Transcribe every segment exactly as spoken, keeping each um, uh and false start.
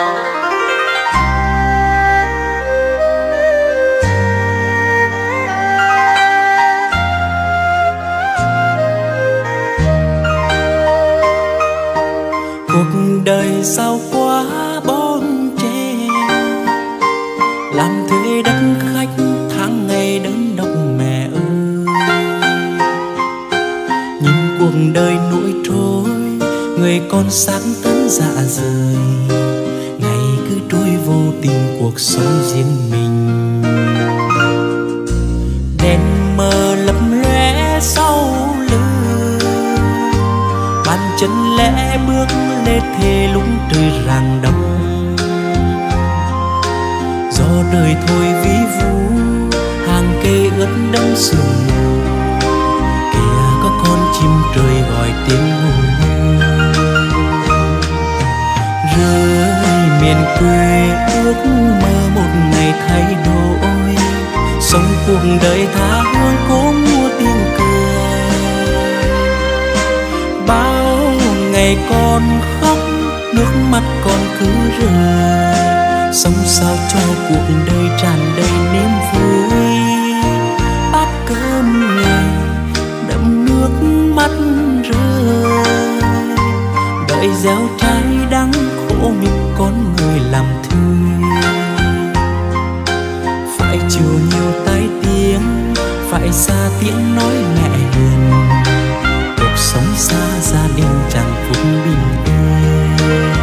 Cuộc đời sao quá bon chen, làm thuê đất khách tháng ngày đơn độc mẹ ơi. Nhìn cuộc đời nổi trôi, người con sáng tấn dạ rời, ngày cứ trôi vô tình cuộc sống riêng mình. Đèn mờ lấp lóe sau lưng, bàn chân lẽ bước lê thề lúc trời rạng đông. Gió đời thôi ví vu, hàng cây ướt đẫm sương mù, kìa có con chim trời gọi tiếng ngủ. Rơi miền quê ước mơ một ngày thay đổi, sống cuộc đời tha hương cố mua tiếng cười. Bao ngày con khóc, nước mắt con cứ rơi, sống sao cho cuộc đời tràn đầy niềm vui. Bát cơm ngày đậm nước mắt rơi, đợi gieo trái đắng khổ nhục con người làm thuê. Phải chịu nhiều tai tiếng, phải xa tiếng nói mẹ hiền, cuộc sống xa gia đình chẳng phúc bình yên.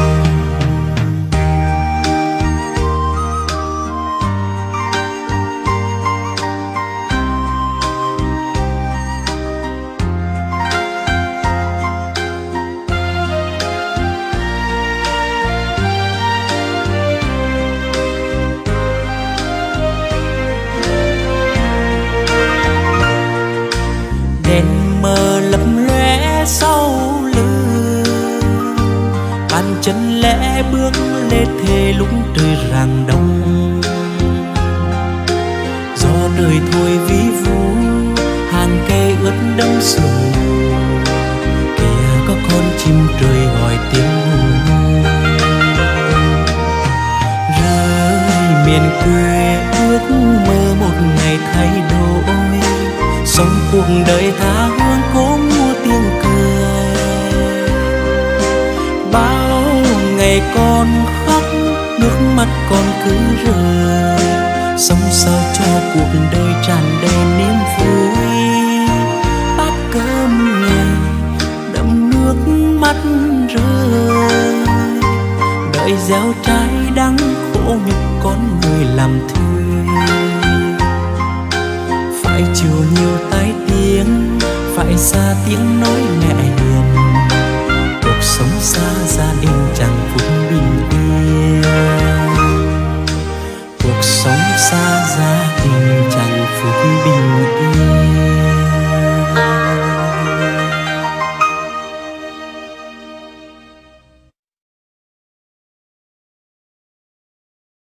Đèn mờ lấp lóe sau lưng, bàn chân lẽ bước lê thề lúc trời rạng đông. Gió đời thôi ví vu, hàng cây ướt đẫm sương mù, kìa có con chim trời gọi tiếng ngủ. Rơi miền quê ước mơ một ngày thay đổi, sống cuộc đời tha hương cố mua tiếng cười. Bao ngày con khóc, nước mắt con cứ rơi, sống sao cho cuộc đời tràn đầy niềm vui. Bát cơm ngày đậm nước mắt rơi, đợi gieo trái đắng khổ nhục con người làm thuê. Phải chịu nhiều tai tiếng, phải xa tiếng nói mẹ hiền, cuộc sống xa gia đình chẳng